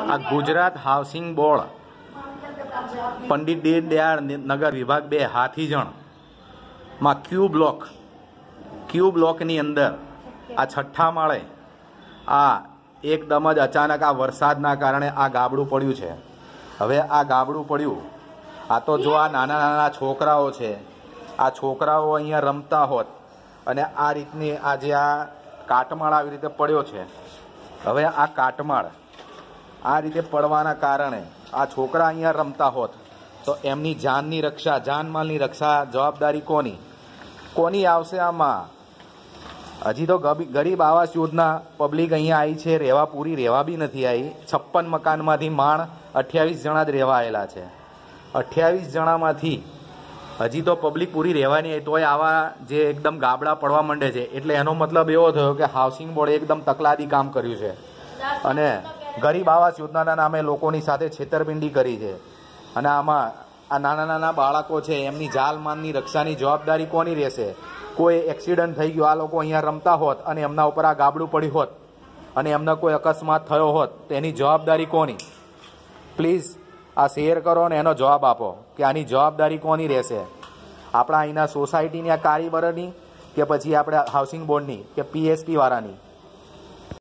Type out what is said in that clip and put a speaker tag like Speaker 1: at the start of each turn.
Speaker 1: આ Gujarat housing board Pandit Deendayal Nagar વિભાગ 2 હાથીજણ માં ક્યુ બ્લોકની અંદર આ છઠ્ઠા માળે આ એકદમ જ અચાનક આ વરસાદના કારણે આ ગાબડું પડ્યું છે। હવે આ ગાબડું પડ્યું, આ તો જો આ નાના નાના છોકરાઓ છે, આ છોકરાઓ અહીંયા રમતા હોત અને આ રીતની આ જે આ કાટમાળ આવી રીતે પડ્યો છે, હવે આ કાટમાળ આ રીતે પડવાના કારણે આ છોકરા અહીંયા રમતા હોત તો એમની જાનની રક્ષા, જાનમાલની રક્ષા જવાબદારી કોની આવશે આમાં? હજી તો ગરીબ આવાસ યોજના પબ્લિક અહીંયા આવી છે, રહેવા પૂરી રહેવા બી નથી આવી। 56 મકાનમાંથી માણ 28 જણા જ રહેવા આવેલા છે। 28 જણામાંથી હજી તો પબ્લિક પૂરી રહેવાની આવી, તોય આવા જે એકદમ ગાબડા પડવા માંડે છે, એટલે એનો મતલબ એવો થયો કે હાઉસિંગ બોર્ડે એકદમ તકલાદી કામ કર્યું છે અને ગરીબ આવાસ યોજનાના નામે લોકોની સાથે છેતરપિંડી કરી છે। અને આમાં આ નાના નાના બાળકો છે, એમની જાનમાલની રક્ષાની જવાબદારી કોની રહેશે? કોઈ એક્સિડન્ટ થઈ ગયો, આ લોકો અહીંયા રમતા હોત અને એમના ઉપર આ ગાબડું પડ્યું હોત અને એમને કોઈ અકસ્માત થયો હોત તો એની જવાબદારી કોની? પ્લીઝ આ શેર કરો અને એનો જવાબ આપો કે આની જવાબદારી કોની રહેશે? આપણા અહીંના સોસાયટીની આ કારીગરોની કે પછી આપણે હાઉસિંગ બોર્ડની કે પીએસપી વાળાની?